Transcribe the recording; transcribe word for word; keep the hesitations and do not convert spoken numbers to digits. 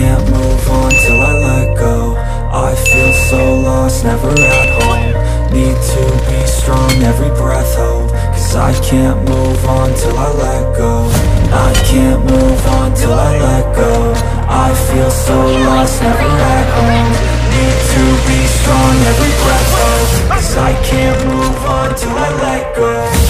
can't move on till I let go. I feel so lost, never at home. Need to be strong, every breath hold. Cause I can't move on till I let go. I can't move on till I let go. I feel so lost, never at home. Need to be strong, every breath hold. Cause I can't move on till I let go.